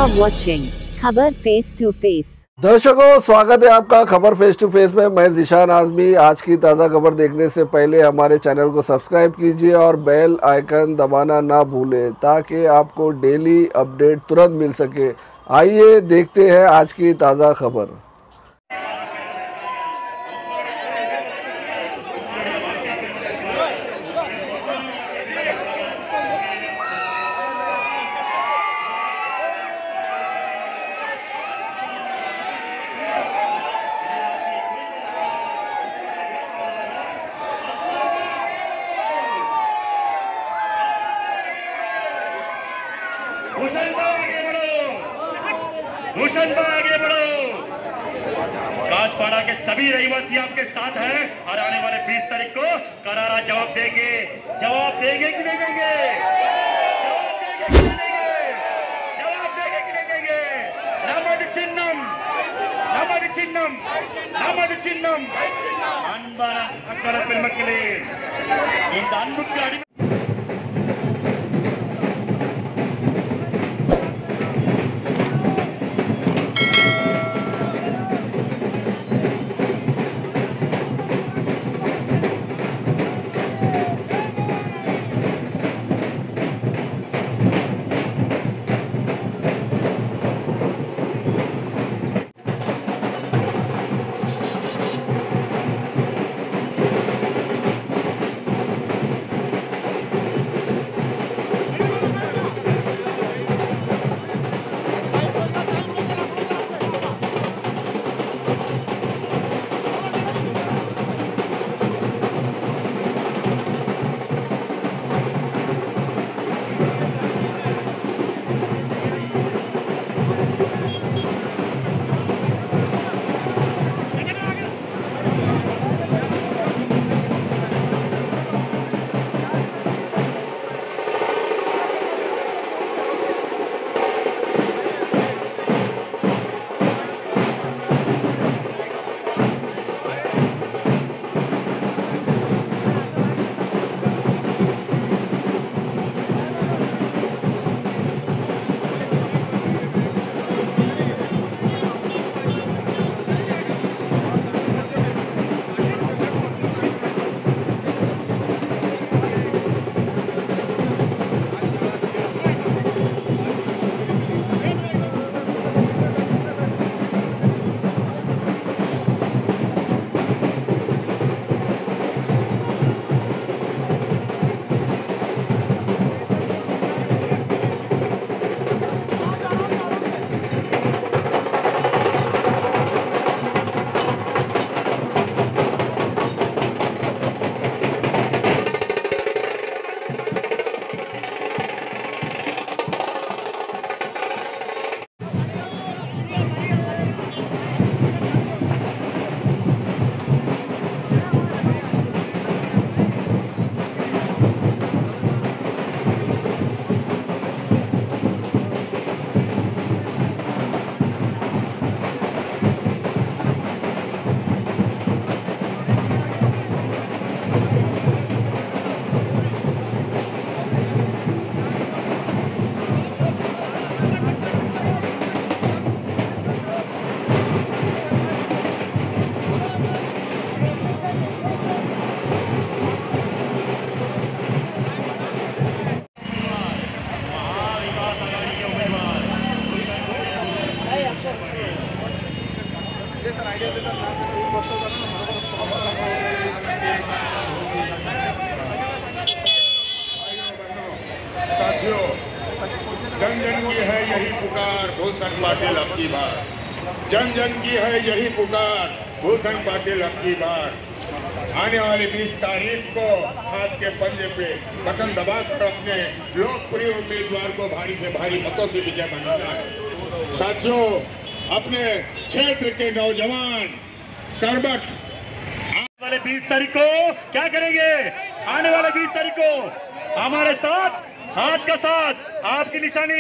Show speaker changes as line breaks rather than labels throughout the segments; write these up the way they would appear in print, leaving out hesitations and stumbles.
are watching खबर face to face.
दर्शकों, स्वागत है आपका खबर फेस टू फेस में। मैं ज़ीशान आज़मी। आज की ताज़ा खबर देखने से पहले हमारे चैनल को सब्सक्राइब कीजिए और बेल आइकन दबाना ना भूलें ताकि आपको डेली अपडेट तुरंत मिल सके। आइए देखते हैं आज की ताज़ा खबर।
भूषण आगे बढ़ो। काजपाड़ा के सभी रहीवासी आपके साथ हैं और आने वाले 20 तारीख को करारा जवाब देंगे कि नहीं देंगे? जवाब देंगे कि नहीं देंगे? नमद चिन्नम अनबारा अक्कड़ பெருமக்களே, இந்த அன்புக்கு அடி
जन जन की है यही पुकार, भूषण पाटिल अब की बार। जन जन की है यही पुकार, भूषण पाटिल अब की बार। आने वाली 20 तारीख को हाथ के पंजे पे बटन दबाकर अपने लोकप्रिय उम्मीदवार को भारी से भारी मतों की विजय बनाना है। साथियों, अपने क्षेत्र के नौजवान करबट
आने वाले 20 तारीख को क्या करेंगे? आने वाले 20 तारीख को हमारे साथ हाथ का साथ, आपकी निशानी,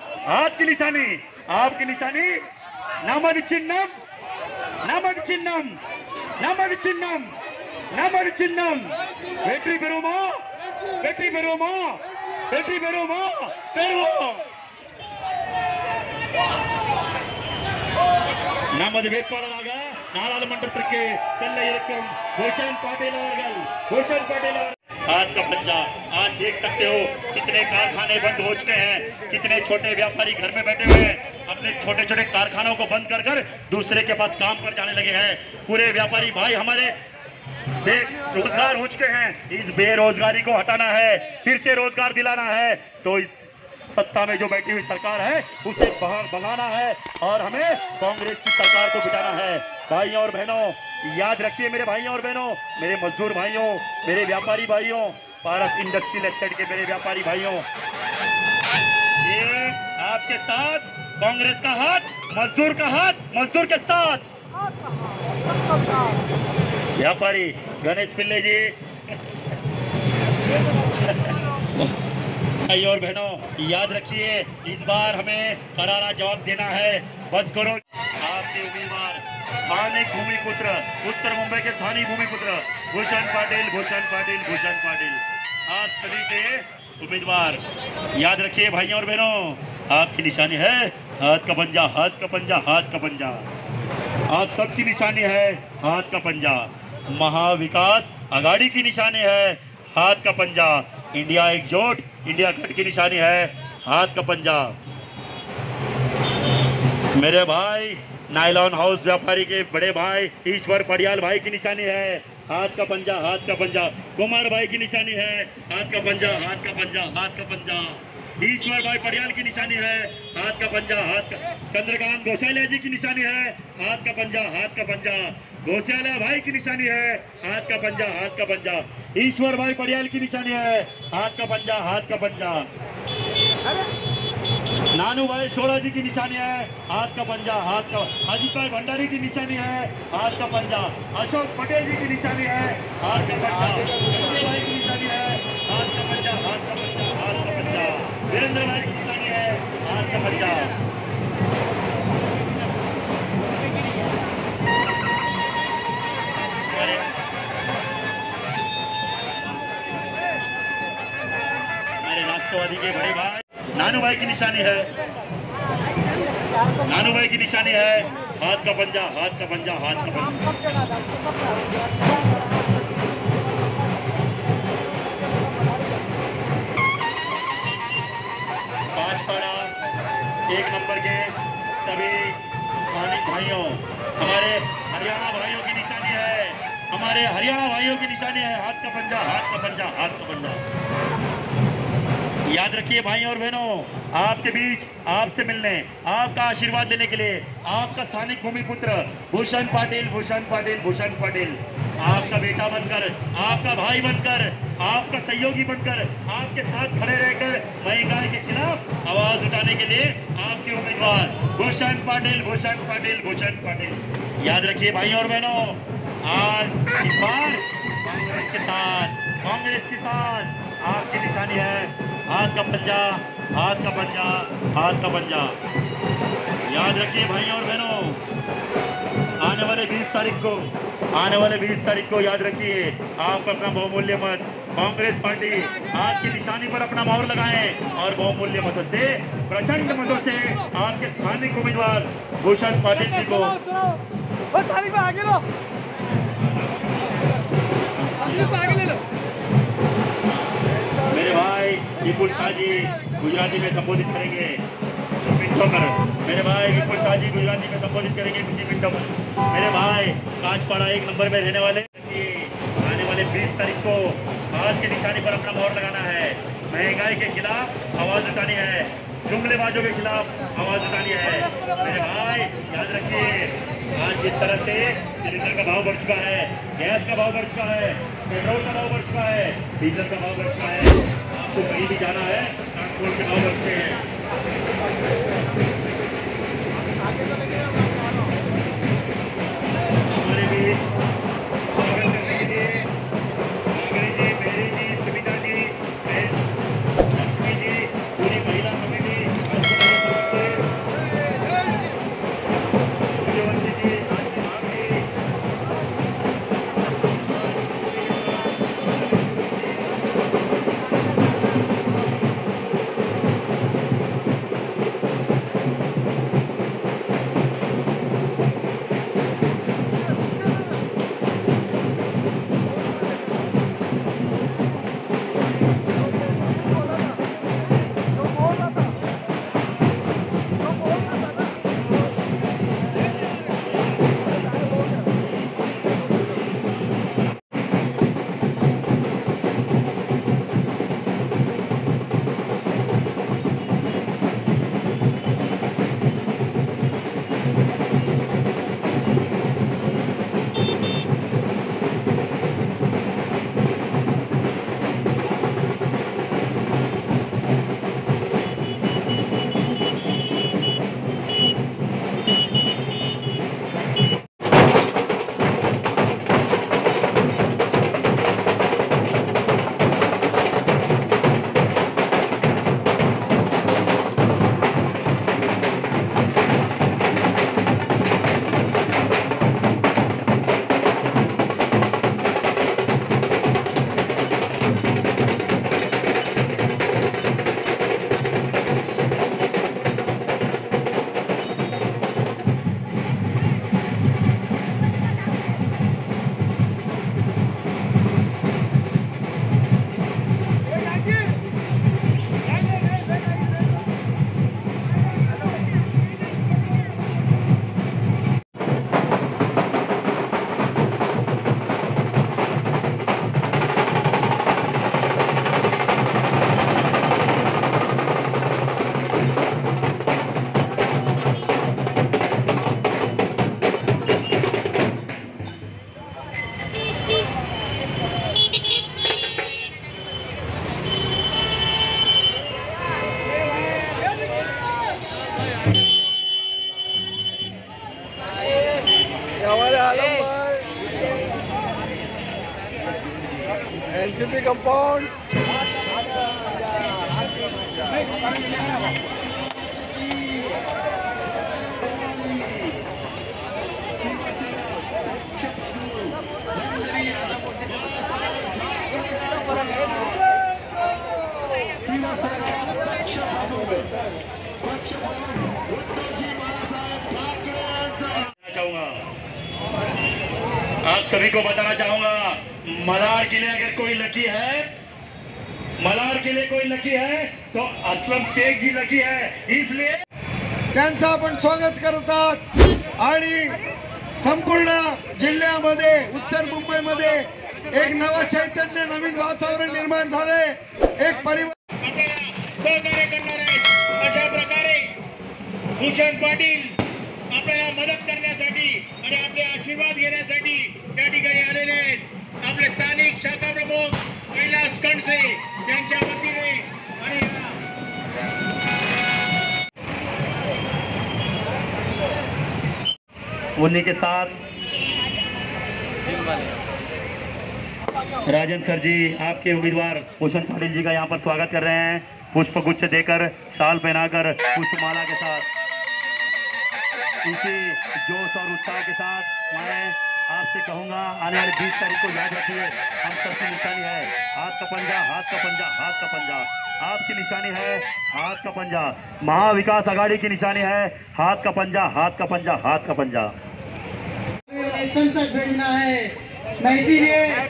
नमद चिन्नम வெற்றி பெறுவோமா? நமது வேட்பாளராக நாடாளுமன்றத்திற்கு செல்ல இருக்கும் भूषण पाटिल அவர்கள் आज का पंजा आज देख सकते हो कितने कारखाने बंद हो चुके हैं, कितने छोटे व्यापारी घर में बैठे हुए हैं, अपने छोटे छोटे कारखानों को बंद कर दूसरे के पास काम पर जाने लगे हैं। पूरे व्यापारी भाई हमारे बेरोजगार हो चुके हैं। इस बेरोजगारी को हटाना है, फिर से रोजगार दिलाना है, तो इस सत्ता में जो बैठी हुई सरकार है उसे बाहर भगाना है और हमें कांग्रेस की सरकार को बिठाना है। भाइयों और बहनों याद रखिए, मेरे भाइयों और बहनों, मेरे मजदूर भाइयों, मेरे व्यापारी भाइयों, पारस इंडस्ट्रियल एस्टेट के मेरे व्यापारी भाइयों, ये आपके साथ कांग्रेस का हाथ, मजदूर का हाथ, मजदूर के साथ। व्यापारी गणेश पिल्ले जी, भाई और बहनों याद रखिए, इस बार हमें करारा जवाब देना है। बस करो, आपके उम्मीदवार स्थानिक भूमिपुत्र, उत्तर मुंबई के स्थानीय भूमिपुत्र भूषण पाटिल, भूषण पाटिल, भूषण पाटिल, आप सभी के उम्मीदवार। याद रखिए भाइयों और बहनों, आपकी निशानी है हाथ का पंजा, हाथ का पंजा, हाथ का पंजा। आप सबकी निशानी है हाथ का पंजा। महाविकास आघाड़ी की निशानी है हाथ का पंजा। इंडिया एकजुट, इंडिया गठ की निशानी है हाथ का पंजा। मेरे भाई नायलॉन हाउस व्यापारी के बड़े भाई ईश्वर पडियाल भाई की निशानी है हाथ का पंजा, हाथ का पंजा। कुमार भाई की निशानी है हाथ का पंजा, हाथ का पंजा, हाथ का पंजा। ईश्वर भाई पडियाल की निशानी है हाथ का पंजा, हाथ का। चंद्रकांत घोषाल्या जी की निशानी है हाथ का पंजा, हाथ का पंजा। घोषाल्या भाई की निशानी है हाथ का पंजा, हाथ का पंजा। ईश्वर भाई पडियाल की निशानी है हाथ का पंजा, हाथ का पंजा। नानू भाई शोड़ा जी की निशानी है हाथ का पंजा, हाथ का। अजीत भाई भंडारी की निशानी है हाथ का पंजा। अशोक पटेल जी की निशानी है हाथ का पंजा। संजय भाई की निशानी है हाथ का पंजा, हाथ का पंजा, हाथ का पंजा। वीरेंद्र भाई की निशानी है हाथ का पंजा। हमारे राष्ट्रवादी के बड़े भाई नानू भाई की निशानी है, नानू भाई की निशानी है हाथ का पंजा, हाथ का पंजा, हाथ का पंजा। पांचपाड़ा एक नंबर के सभी स्थानिक भाइयों, हमारे हरियाणा भाइयों की निशानी है, हमारे हरियाणा भाइयों की निशानी है हाथ का पंजा, हाथ का पंजा, हाथ का पंजा। याद रखिए भाइयों और बहनों, आपके बीच आपसे मिलने, आपका आशीर्वाद लेने के लिए आपका स्थानिक भूमिपुत्र भूषण पाटिल, भूषण पाटिल, भूषण पाटिल, आपका बेटा बनकर, आपका भाई बनकर, आपका सहयोगी बनकर, आपके साथ खड़े रहकर महंगाई के खिलाफ आवाज उठाने के लिए आपके उम्मीदवार भूषण पाटिल, भूषण पाटिल, भूषण पाटिल। याद रखिए भाइयों और बहनों, आज इस बार कांग्रेस के साथ, कांग्रेस के साथ आपकी निशानी है हाथ का पंजा, हाथ का पंजा, हाथ का पंजा। याद रखिए भाइयों और बहनों, आने वाले 20 तारीख को, आने वाले 20 तारीख को याद रखिए, आप अपना बहुमूल्य मत कांग्रेस पार्टी आपकी निशानी पर अपना मोहर लगाएं और बहुमूल्य मतों से, प्रचंड मतों से आपके स्थानिक उम्मीदवार भूषण पाटिल जी को। मेरे भाई विपुल शाह जी गुजराती में संबोधित करेंगे मिनटों पर। मेरे भाई विपुल शाह जी गुजराती में संबोधित करेंगे कुछ मिनटों पर। मेरे भाई कांचपाड़ा एक नंबर में रहने वाले, आने वाले 20 तारीख को हाथ की निशानी पर अपना मोहर लगाना है, महंगाई के खिलाफ आवाज उठानी है, जुमलेबाजों के खिलाफ आवाज उठानी है। मेरे भाई याद रखिए, आज जिस तरह से सिलेंडर का भाव बढ़ चुका है, गैस का भाव बढ़ चुका है, पेट्रोल का भाव बढ़ चुका है, डीजल का भाव बढ़ चुका है, आपको कहीं भी जाना है ट्रांसपोर्ट के भाव बढ़ते हैं। हमारे बीच स्वागत करने के लिए नागरी जी, मेरी जी, सुविधा जी, लक्ष्मी जी, पूरी महिला कमेटी, सूर्यवंशी जी, आप सभी को बताना चाहूंगा, मलार के लिए अगर कोई लकी है, मलार के लिए कोई लकी है तो असलम शेख जी लकी है, इसलिए
त्यांचं आपण स्वागत करतात आणि संपूर्ण जिल्ह्यामध्ये उत्तर मुंबईमध्ये एक नवा चैतन्य, नवीन वातावरण निर्माण झाले, एक
सहकार्य करणार आहे। अशा प्रकारे भूषण पाटील आपल्याला मदत करण्यासाठी आणि आपले आशीर्वाद घेण्यासाठी त्या ठिकाणी आलेले आहेत। आपले स्थानिक शाखा प्रमुख कैलास कणसे यांच्या वतीने आणि उन्हीं के साथ राजन सर जी आपके उम्मीदवार भूषण पाटिल जी का यहाँ पर स्वागत कर रहे हैं, पुष्प गुच्छ देकर, शाल पहनाकर, पुष्पमाला के साथ। इसी जोश और उत्साह के साथ मैं आपसे कहूंगा, आने वाले 20 तारीख को याद रखिए, हम सबकी निशानी है हाथ का पंजा, हाथ का पंजा, हाथ का पंजा। आपकी निशानी है हाथ का पंजा, महाविकास आघाड़ी की निशानी है हाथ का पंजा, हाथ का पंजा, हाथ का पंजा।
संसद भेजना है, मैं इसीलिए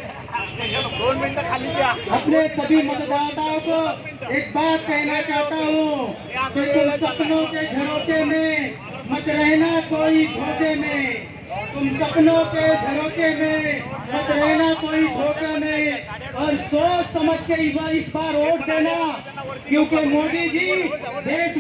अपने सभी मतदाताओं को एक बात कहना चाहता हूँ कि तुम सपनों के झरोखे में मत रहना कोई धोखे में, तुम सपनों के झरोखे में मत रहना कोई धोखे में, और सोच समझ के इस बार वोट देना, क्योंकि मोदी जी देश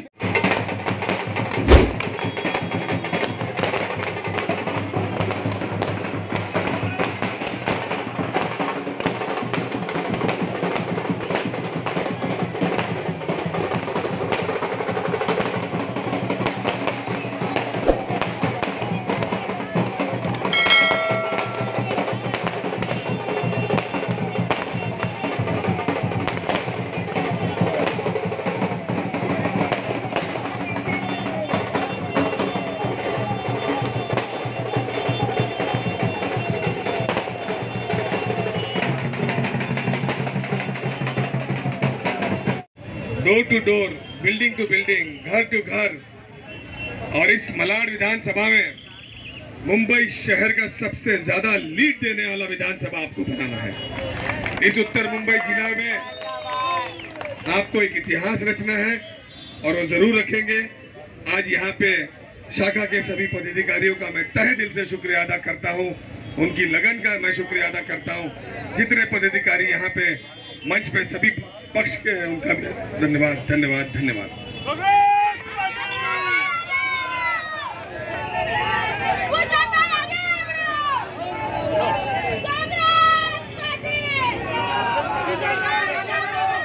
door to door, building to building, घर टू घर, और इस मलाड विधानसभा में मुंबई शहर का सबसे ज्यादा लीड देने वाला विधानसभा आपको बनाना है। इस उत्तर मुंबई जिला में आपको एक इतिहास रचना है और वो जरूर रखेंगे। आज यहाँ पे शाखा के सभी पदाधिकारियों का मैं तहे दिल से शुक्रिया अदा करता हूँ, उनकी लगन का मैं शुक्रिया अदा करता हूँ। जितने पदाधिकारी यहाँ पे मंच पे सभी पक्ष के हैं, उनका धन्यवाद धन्यवाद धन्यवाद।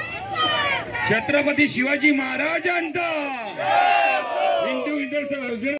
छत्रपती शिवाजी महाराजांचा हिंदू